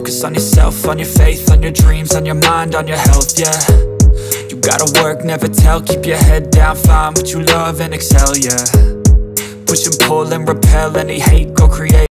Focus on yourself, on your faith, on your dreams, on your mind, on your health, yeah. You gotta work, never tell, keep your head down, find what you love and excel, yeah. Push and pull and repel any hate, go create